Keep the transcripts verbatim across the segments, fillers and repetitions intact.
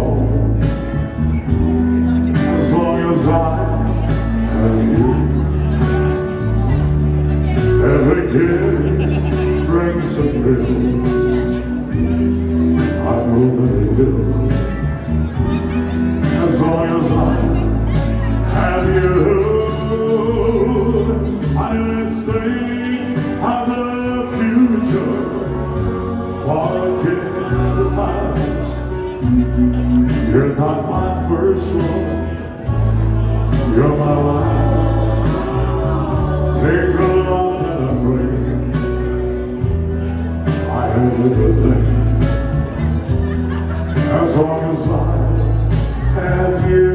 home. As long as I have you, every kiss brings a thrill. I know that it will. As long as I have you, I didn't think of the future, forget the past. You're not my first love, you're my last. Take the love that I bring, I have everything. As long as I have you,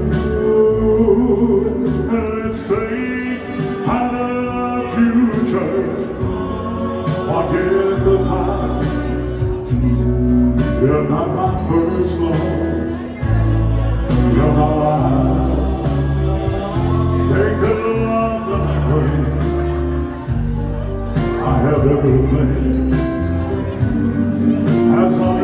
let's take the future, forget the past. You're not my first love, you're my last. Take the love that I bring, I have everything. As long